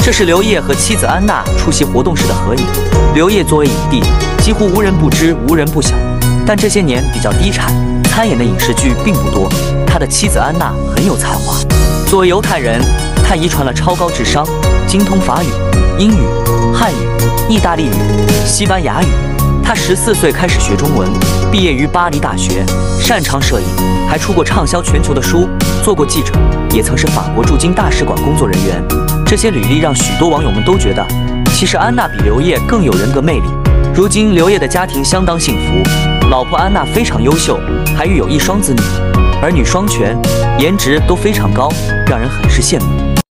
这是刘烨和妻子安娜出席活动时的合影。刘烨作为影帝，几乎无人不知，无人不晓。但这些年比较低产，参演的影视剧并不多。他的妻子安娜很有才华，作为犹太人，他遗传了超高智商，精通法语、英语、汉语、意大利语、西班牙语。他14岁开始学中文，毕业于巴黎大学，擅长摄影，还出过畅销全球的书，做过记者，也曾是法国驻京大使馆工作人员。这些履历让许多网友们都觉得，其实安娜比刘烨更有人格魅力。如今刘烨的家庭相当幸福，老婆安娜非常优秀，还育有1双子女，儿女双全，颜值都非常高，让人很是羡慕。